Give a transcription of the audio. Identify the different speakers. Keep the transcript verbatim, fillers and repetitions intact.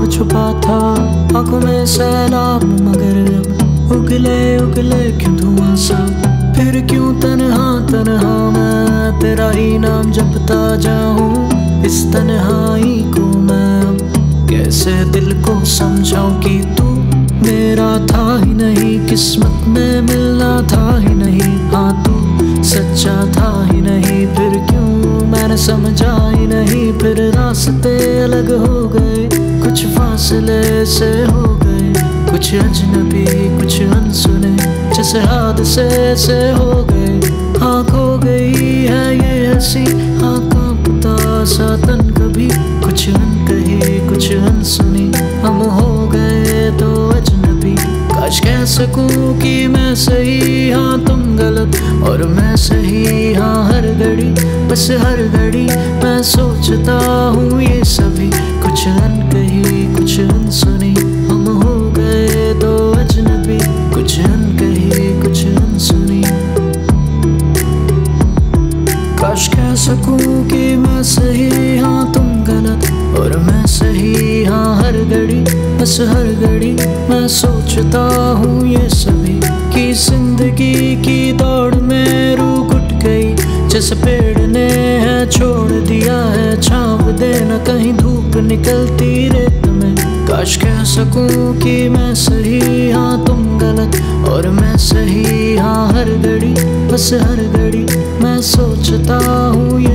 Speaker 1: ख्वाब छुपा था आंखों में सैलाब, मगर अब उगले उगले क्यों धुआं सा। फिर क्यों तन्हा तन्हा मैं तेरा ही नाम जपता जाऊं। इस तन्हाई को मैं अब कैसे दिल को समझाऊं कि तू मेरा था ही नहीं, किस्मत में मिलना था ही नहीं। हाँ तू सच्चा था ही नहीं, फिर क्यों मैंने समझा ही नहीं। फिर रास्ते अलग हो गए, कुछ फासले से हो गए, कुछ अजनबी कुछ अनसुने, जैसे हादसे से हो गए। हाँ खो गई है ये हंसी, हाँ कांपता सा तन कभी, कुछ अनकही कुछ अनसुनी, हम हो गए तो अजनबी। काश कह सकूं कि मैं सही हाँ तुम गलत, और मैं सही हाँ हर घड़ी, बस हर घड़ी मैं सोचता हूँ ये सभी, कुछ अनकही कुछ अनसुनी, हम हो गए दो अजनबी, कुछ अनकही कुछ अनसुनी। काश कह सकूं कि मैं सही हाँ तुम गलत, और मैं सही हाँ हर घड़ी, बस हर घड़ी मैं सोचता हूँ ये सभी, कि जिंदगी की दौड़ में रूह घुट गई, जैसे पेड़ ने है छोड़ दिया है छांव देना कहीं धूप निकलती रेत में। काश कह सकूं कि मैं सही हाँ तुम गलत, और मैं सही हाँ हर घड़ी, बस हर घड़ी मैं सोचता हूँ